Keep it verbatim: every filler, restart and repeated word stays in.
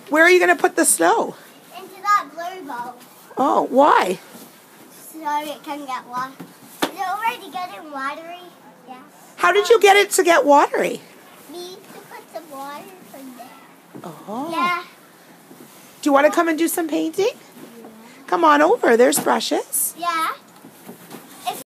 Where are you going to put the snow? Into that blue bowl. Oh, why? So it can get water. Is it already getting watery? Yeah. How did you get it to get watery? We need to put some water from there. Oh. Yeah. Do you want to come and do some painting? Come on over. There's brushes. Yeah.